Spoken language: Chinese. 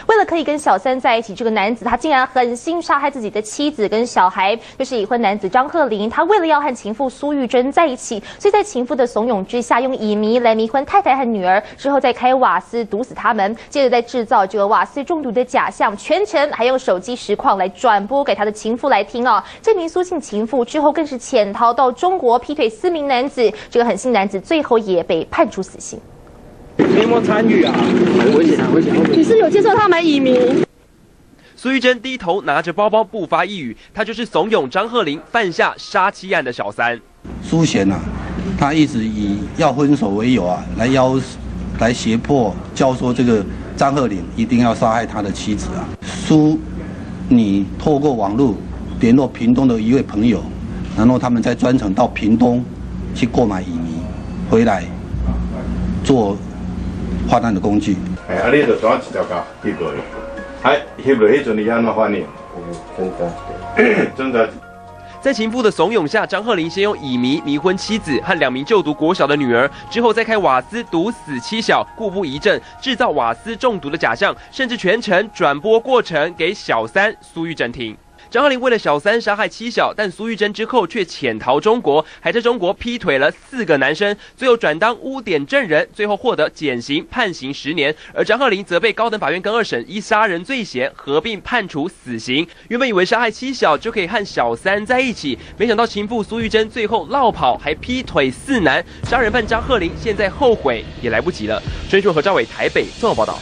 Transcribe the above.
为了可以跟小三在一起，这个男子他竟然狠心杀害自己的妻子跟小孩。就是已婚男子张鹤龄，他为了要和情妇苏玉珍在一起，所以在情妇的怂恿之下，用乙醚来迷昏太太和女儿，之后再开瓦斯毒死他们，接着再制造这个瓦斯中毒的假象，全程还用手机实况来转播给他的情妇来听哦。这名苏姓情妇之后更是潜逃到中国，劈腿4名男子，这个狠心男子最后也被判处死刑。 你有没有参与啊？很危险，危险！ 你是有接受他们乙醚？ 苏玉珍低头拿着包包不发一语，她就是怂恿张鹤龄犯下杀妻案的小三。 苏贤啊，他一直以要分手为由啊，来胁迫教唆这个张鹤龄一定要杀害他的妻子啊。苏，你透过网络联络屏东的一位朋友，然后他们再专程到屏东去购买乙醚，回来做化案的工具。 啊，你就抓一条狗翕落去，翕落迄阵你安怎反应？挣扎。 在情妇的怂恿下，张鹤龄先用乙醚迷昏妻子和2名就读国小的女儿，之后再开瓦斯毒死妻小，故布疑阵，制造瓦斯中毒的假象，甚至全程转播过程给小三苏玉珍听。张鹤龄为了小三杀害妻小，但苏玉珍之后却潜逃中国，还在中国劈腿了4个男生，最后转当污点证人，最后获得减刑，判刑10年。而张鹤龄则被高等法院更2审依杀人罪嫌合并判处死刑。原本以为杀害妻小就可以和小三在一起，没想到情妇苏玉珍最后落跑，还劈腿4男。杀人犯张鹤龄现在后悔也来不及了。陈述何兆伟台北综合报道。